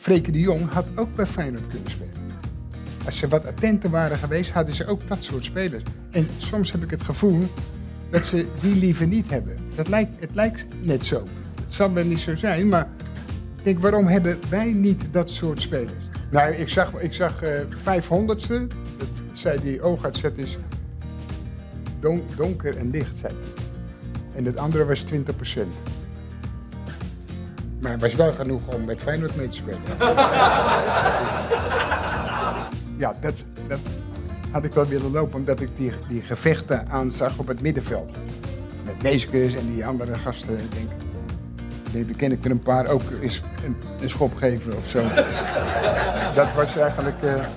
Freke de Jong had ook bij Feyenoord kunnen spelen. Als ze wat attenter waren geweest, hadden ze ook dat soort spelers. En soms heb ik het gevoel dat ze die liever niet hebben. Het lijkt net zo. Het zal wel niet zo zijn, maar ik denk, waarom hebben wij niet dat soort spelers? Nou, ik zag 500ste, dat zei die oogarts, dat is donker en licht, zei hij. En het andere was 20%. Maar het was wel genoeg om met Feyenoord mee te spelen. Ja, dat had ik wel willen lopen, omdat ik die gevechten aanzag op het middenveld. Met Neeskens en die andere gasten. Ik denk, dan ken ik er een paar ook eens een schop geven of zo. Dat was eigenlijk...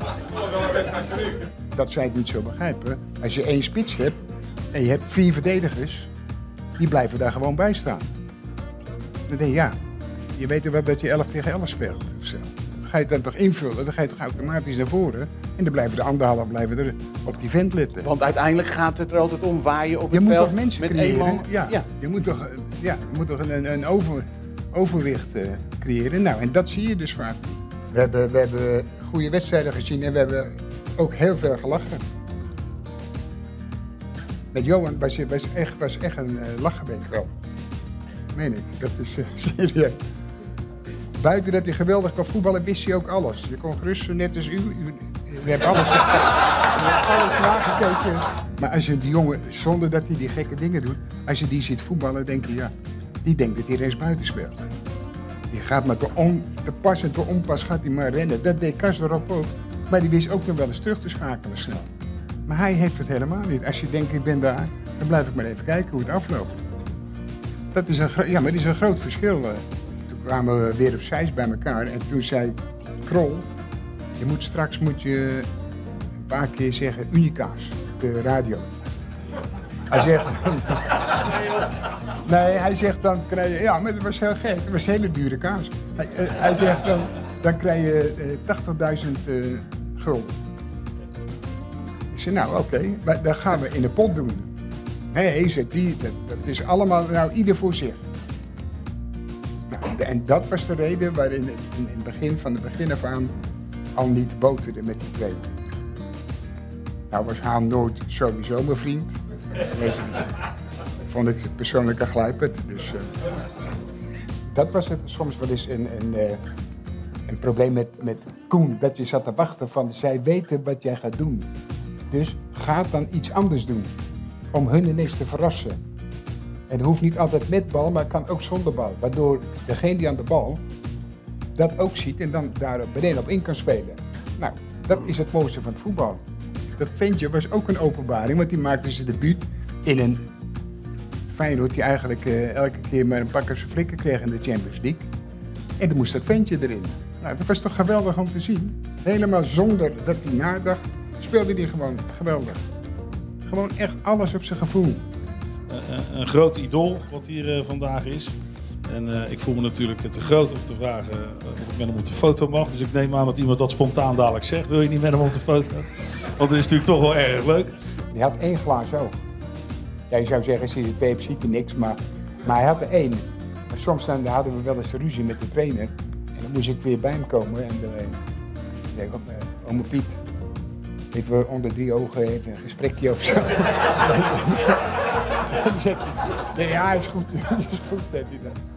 dat zij het niet zo begrijpen. Als je 1 spits hebt en je hebt 4 verdedigers, die blijven daar gewoon bij staan. Dan denk je, ja, je weet wel dat je 11 tegen 11 speelt of zo. Dan ga je het dan toch invullen, dan ga je toch automatisch naar voren. En dan blijven de anderhalf er op die vent letten. Want uiteindelijk gaat het er altijd om waar je op het veld veld toch mensen met creëren. 1 man... Ja. Je moet toch een overwicht creëren. Nou, en dat zie je dus vaak. We hebben goede wedstrijden gezien en we hebben ook heel veel gelachen. Met Johan was echt een lachenbeek wel. Meen ik, dat is serieus. Buiten dat hij geweldig kon voetballen, wist hij ook alles. Je kon gerust, net als u hebt alles nagekeken. Maar als je die jongen, zonder dat hij die gekke dingen doet, als je die ziet voetballen, denk je, ja, die denkt dat hij rechts buiten speelt. Die gaat maar te pas en te onpas gaat hij maar rennen. Dat deed Karsdorp ook, maar die wist ook nog wel eens terug te schakelen snel. Maar hij heeft het helemaal niet. Als je denkt, ik ben daar, dan blijf ik maar even kijken hoe het afloopt. Dat is een groot verschil. Toen kwamen we weer op Zeist bij elkaar en toen zei Krol, straks moet je een paar keer zeggen Unicaas op de radio. Hij zegt, nee, hij zegt dan krijg je, ja, maar dat was heel gek, dat was hele dure kaas. Hij zegt dan krijg je 80.000 gulden. Ik zei, nou oké, maar dat gaan we in de pot doen. Nee, zegt die, dat is allemaal, nou ieder voor zich. Nou, en dat was de reden waarin in het begin, van het begin af aan, al niet boterde met die twee. Nou was Haan nooit sowieso mijn vriend. Dat vond ik persoonlijk een glijpert. Dus dat was het soms wel eens een probleem met Koen. Dat je zat te wachten van, zij weten wat jij gaat doen. Dus ga dan iets anders doen. Om hun ineens te verrassen. En het hoeft niet altijd met bal, maar het kan ook zonder bal. Waardoor degene die aan de bal dat ook ziet en dan daar beneden op in kan spelen. Nou, dat is het mooiste van het voetbal. Dat ventje was ook een openbaring, want die maakte zijn debuut in een Feyenoord die eigenlijk elke keer maar een pak op zijn flikken kreeg in de Champions League. En dan moest dat ventje erin. Nou, dat was toch geweldig om te zien. Helemaal zonder dat hij nadacht, speelde hij gewoon geweldig. Gewoon echt alles op zijn gevoel. Een groot idool wat hier vandaag is. En ik voel me natuurlijk te groot om te vragen of ik met hem op de foto mag. Dus ik neem aan dat iemand dat spontaan dadelijk zegt. Wil je niet met hem op de foto? Want dat is natuurlijk toch wel erg leuk. Hij had 1 glaas oog. Ja, je zou zeggen, als je er 2 hebt, ziet hij niks. Maar hij had er 1. Maar soms dan hadden we wel eens ruzie met de trainer. En dan moest ik weer bij hem komen. En dan zei ik, ome Piet, even onder 3 ogen even een gesprekje of zo. Dan zegt hij, nee, ja, is goed, is goed, zei hij dan.